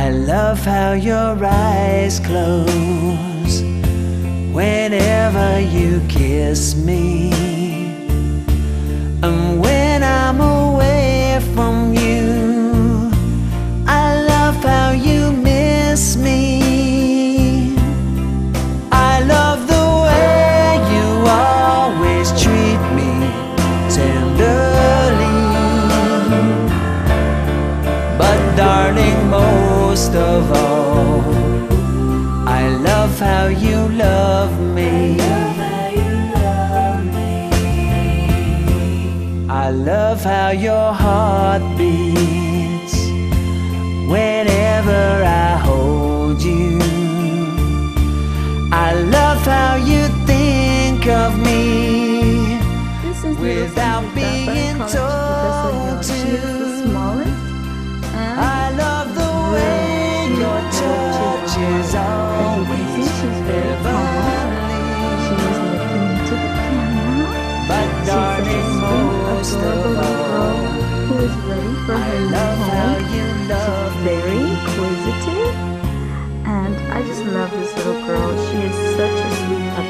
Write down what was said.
I love how your eyes close whenever you kiss me, and when I'm away from you, I love how you miss me. I love the way you always treat me tenderly, but darling, most of all, I love how you love me. I love how your heart beats whenever I hold you. I love how you think of me without being told to. I love the way your touch is always heavenly, but darling, most of all, I love how you love me. Very inquisitive, and I just love this little girl. She is such a sweet puppy.